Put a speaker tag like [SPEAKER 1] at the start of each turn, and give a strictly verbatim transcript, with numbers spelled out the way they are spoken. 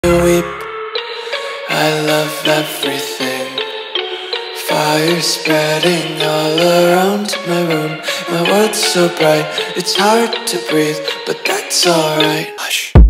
[SPEAKER 1] You weep, I love everything. Fire spreading all around my room. My world's so bright, it's hard to breathe, but that's alright. Hush.